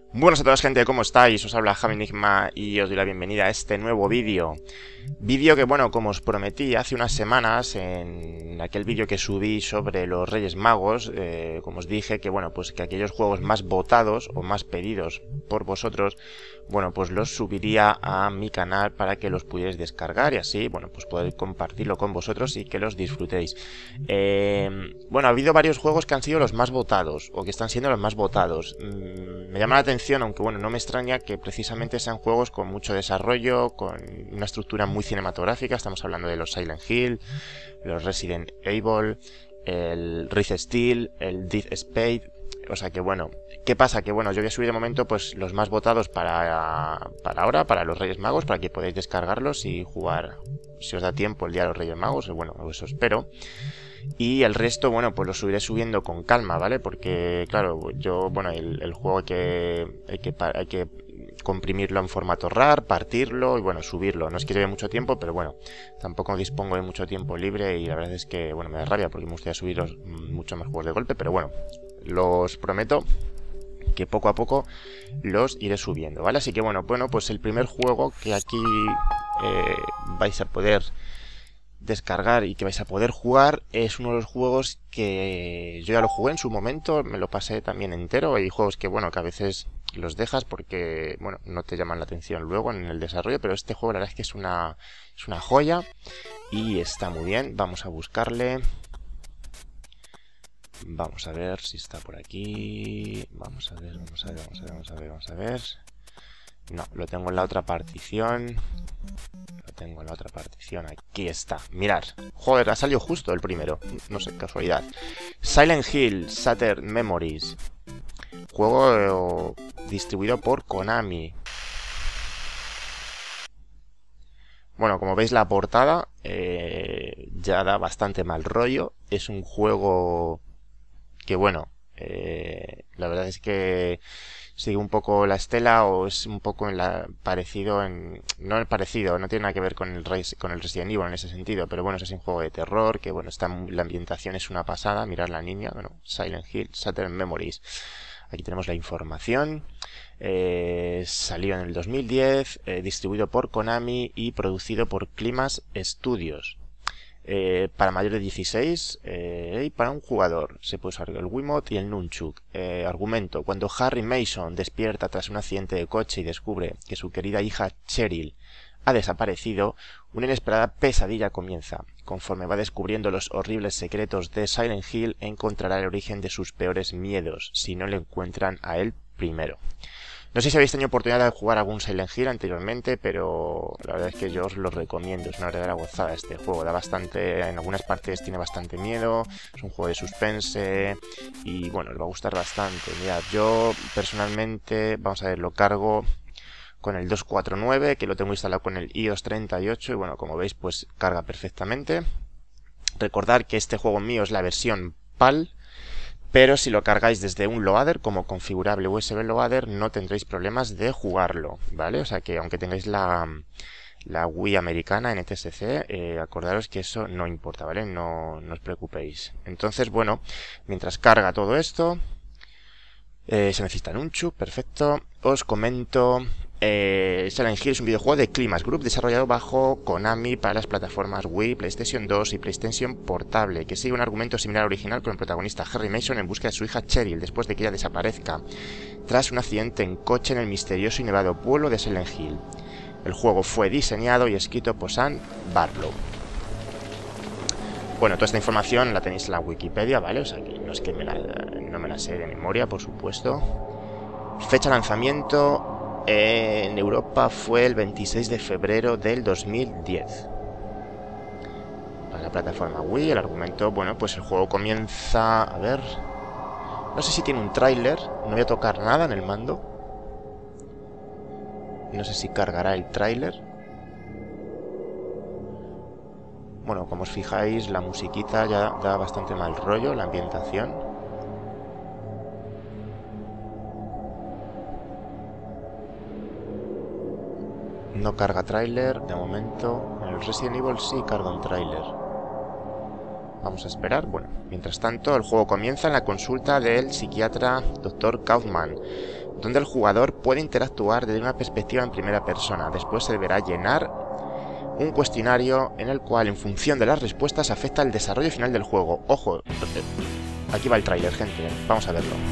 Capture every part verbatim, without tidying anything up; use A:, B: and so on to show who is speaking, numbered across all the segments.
A: Buenas a todos, gente, ¿cómo estáis? Os habla Javi Enigma y os doy la bienvenida a este nuevo vídeo. Vídeo que, bueno, como os prometí hace unas semanas en aquel vídeo que subí sobre los Reyes Magos, eh, como os dije, que, bueno, pues que aquellos juegos más votados o más pedidos por vosotros, bueno, pues los subiría a mi canal para que los pudierais descargar y así, bueno, pues poder compartirlo con vosotros y que los disfrutéis. Eh, bueno, ha habido varios juegos que han sido los más votados o que están siendo los más votados. Mm, me llama la atención, aunque bueno, no me extraña que precisamente sean juegos con mucho desarrollo, con una estructura muy cinematográfica. Estamos hablando de los Silent Hill, los Resident Evil, el Rift Steel, el Dead Space. O sea que bueno, ¿qué pasa? Que bueno, yo voy a subir de momento pues los más votados para, para ahora, para los Reyes Magos, para que podáis descargarlos y jugar, si os da tiempo, el día de los Reyes Magos. Bueno, eso espero. Y el resto, bueno, pues lo subiré subiendo con calma, ¿vale? Porque, claro, yo, bueno, el, el juego hay que, hay que, hay que comprimirlo en formato RAR, partirlo y, bueno, subirlo. No es que lleve mucho tiempo, pero bueno, tampoco dispongo de mucho tiempo libre y la verdad es que, bueno, me da rabia porque me gustaría subiros mucho más juegos de golpe, pero bueno, los prometo que poco a poco los iré subiendo, ¿vale? Así que, bueno, bueno, pues el primer juego que aquí eh, vais a poder descargar y que vais a poder jugar es uno de los juegos que yo ya lo jugué en su momento, me lo pasé también entero. Hay juegos que, bueno, que a veces los dejas porque, bueno, no te llaman la atención luego en el desarrollo, pero este juego la verdad es que es una, es una joya y está muy bien. Vamos a buscarle. Vamos a ver si está por aquí. Vamos a ver, vamos a ver, vamos a ver, vamos a ver, vamos a ver. No, lo tengo en la otra partición. Lo tengo en la otra partición. Aquí está. Mirad. Joder, ha salido justo el primero. No sé, casualidad. Silent Hill Shattered Memories. Juego distribuido por Konami. Bueno, como veis la portada eh, ya da bastante mal rollo. Es un juego que, bueno, eh, la verdad es que sigue un poco la estela o es un poco en la, parecido en... No el parecido, no tiene nada que ver con el, con el Resident Evil en ese sentido, pero bueno, es un juego de terror, que bueno, está, la ambientación es una pasada, mirad la niña, bueno, Silent Hill, Shattered Memories. Aquí tenemos la información. Eh, salió en el dos mil diez, eh, distribuido por Konami y producido por Climax Studios. Eh, para mayor de dieciséis eh, y para un jugador se puede usar el Wiimote y el Nunchuk. Eh, argumento: cuando Harry Mason despierta tras un accidente de coche y descubre que su querida hija Cheryl ha desaparecido, una inesperada pesadilla comienza. Conforme va descubriendo los horribles secretos de Silent Hill, encontrará el origen de sus peores miedos si no le encuentran a él primero. No sé si habéis tenido oportunidad de jugar algún Silent Hill anteriormente, pero la verdad es que yo os lo recomiendo. Es una verdadera gozada este juego. Da bastante, en algunas partes tiene bastante miedo. Es un juego de suspense y bueno, os va a gustar bastante. Mirad, yo personalmente, vamos a ver, lo cargo con el doscientos cuarenta y nueve, que lo tengo instalado con el iOS treinta y ocho y bueno, como veis, pues carga perfectamente. Recordad que este juego mío es la versión PAL. Pero si lo cargáis desde un loader como configurable U S B loader, no tendréis problemas de jugarlo, ¿vale? O sea que aunque tengáis la, la Wii americana N T S C, eh, acordaros que eso no importa, ¿vale? No, no os preocupéis. Entonces, bueno, mientras carga todo esto, eh, se necesita un chip, perfecto. Os comento... Eh, Silent Hill es un videojuego de Climax Group desarrollado bajo Konami para las plataformas Wii, PlayStation dos y PlayStation Portable, que sigue un argumento similar al original con el protagonista Harry Mason en busca de su hija Cheryl después de que ella desaparezca tras un accidente en coche en el misterioso y nevado pueblo de Silent Hill. El juego fue diseñado y escrito por Sam Barlow. Bueno, toda esta información la tenéis en la Wikipedia, ¿vale? O sea que no es que me la, no me la sé de memoria, por supuesto. Fecha de lanzamiento... en Europa fue el veintiséis de febrero del dos mil diez. Para la plataforma Wii, el argumento, bueno, pues el juego comienza... A ver... No sé si tiene un tráiler, no voy a tocar nada en el mando. No sé si cargará el tráiler. Bueno, como os fijáis, la musiquita ya da bastante mal rollo, la ambientación. No carga tráiler, de momento. En el Resident Evil sí carga un tráiler. Vamos a esperar. Bueno, mientras tanto, el juego comienza en la consulta del psiquiatra doctor Kaufman, donde el jugador puede interactuar desde una perspectiva en primera persona. Después se deberá llenar un cuestionario en el cual, en función de las respuestas, afecta el desarrollo final del juego. Ojo, aquí va el tráiler, gente, vamos a verlo.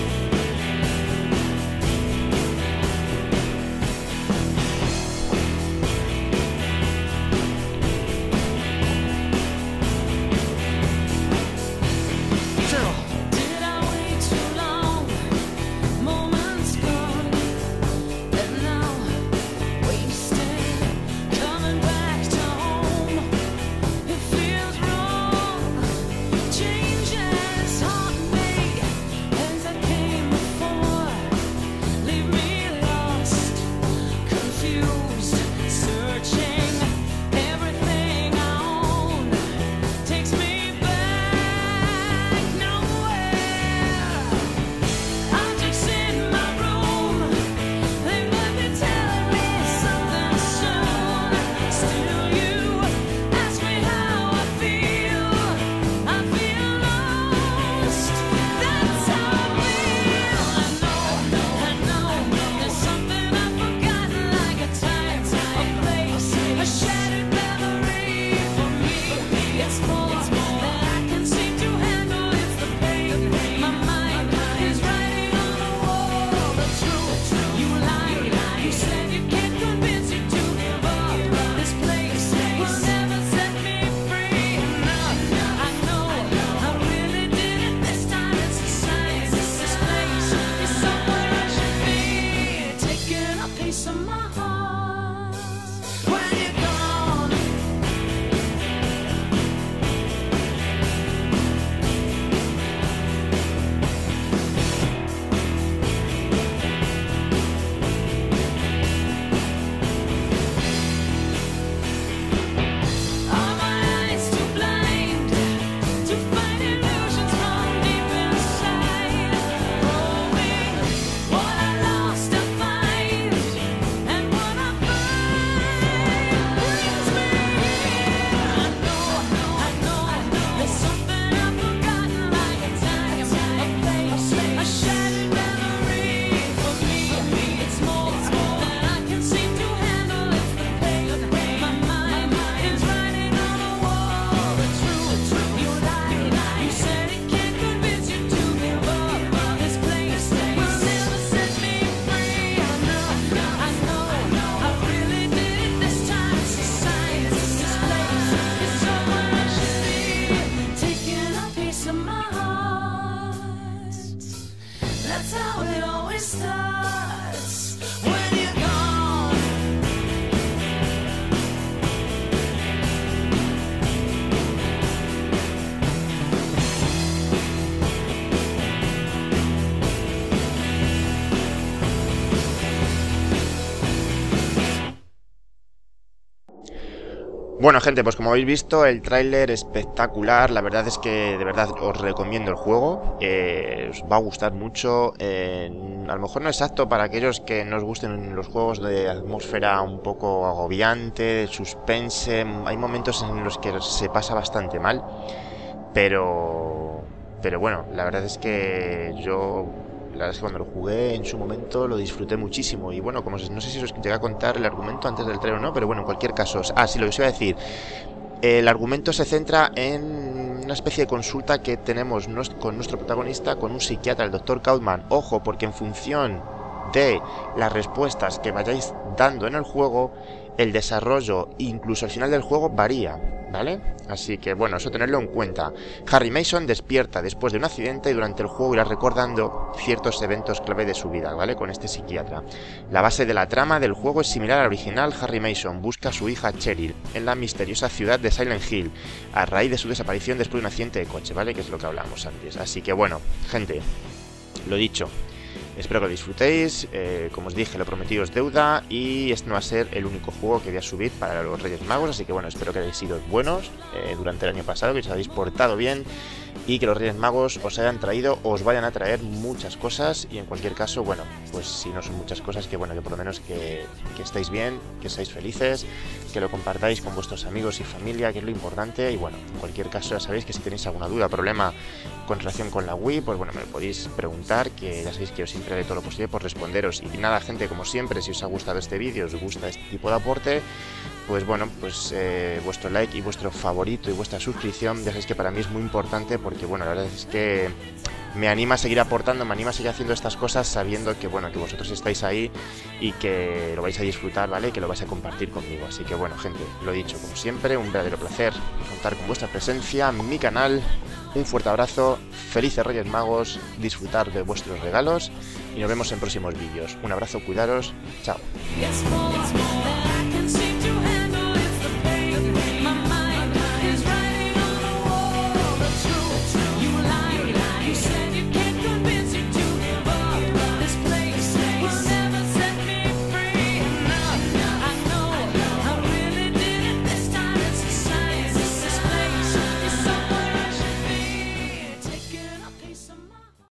A: Bueno, gente, pues como habéis visto, el tráiler espectacular. La verdad es que de verdad os recomiendo el juego. Eh, os va a gustar mucho. Eh, a lo mejor no es apto para aquellos que no os gusten los juegos de atmósfera un poco agobiante, de suspense. Hay momentos en los que se pasa bastante mal. Pero... Pero bueno, la verdad es que yo... La verdad es que cuando lo jugué en su momento lo disfruté muchísimo. Y bueno, como no sé si os llegué a contar el argumento antes del trailer o no, pero bueno, en cualquier caso... Ah, sí, lo que os iba a decir. El argumento se centra en una especie de consulta que tenemos con nuestro protagonista, con un psiquiatra, el doctor Kaufman. Ojo, porque en función de las respuestas que vayáis dando en el juego, el desarrollo, incluso al final del juego, varía, ¿vale? Así que, bueno, eso tenerlo en cuenta. Harry Mason despierta después de un accidente y durante el juego irá recordando ciertos eventos clave de su vida, ¿vale? Con este psiquiatra. La base de la trama del juego es similar al original. Harry Mason busca a su hija Cheryl en la misteriosa ciudad de Silent Hill a raíz de su desaparición después de un accidente de coche, ¿vale? Que es lo que hablábamos antes. Así que, bueno, gente, lo dicho. Espero que lo disfrutéis, eh, como os dije, lo prometido es deuda y este no va a ser el único juego que voy a subir para los Reyes Magos, así que bueno, espero que hayáis sido buenos eh, durante el año pasado, que os habéis portado bien y que los Reyes Magos os hayan traído, os vayan a traer muchas cosas y en cualquier caso, bueno, pues si no son muchas cosas, que bueno, que por lo menos que, que estéis bien, que seáis felices, que lo compartáis con vuestros amigos y familia, que es lo importante. Y bueno, en cualquier caso ya sabéis que si tenéis alguna duda, problema con relación con la Wii, pues bueno, me lo podéis preguntar, que ya sabéis que yo siempre haré todo lo posible por responderos. Y nada, gente, como siempre, si os ha gustado este vídeo, os gusta este tipo de aporte, pues bueno, pues eh, vuestro like y vuestro favorito y vuestra suscripción, ya sabéis que para mí es muy importante, porque bueno, la verdad es que me anima a seguir aportando, me anima a seguir haciendo estas cosas sabiendo que bueno, que vosotros estáis ahí y que lo vais a disfrutar, ¿vale? Que lo vais a compartir conmigo. Así que bueno, gente, lo dicho, como siempre, un verdadero placer contar con vuestra presencia en mi canal. Un fuerte abrazo, felices Reyes Magos, disfrutar de vuestros regalos y nos vemos en próximos vídeos. Un abrazo, cuidaros, chao.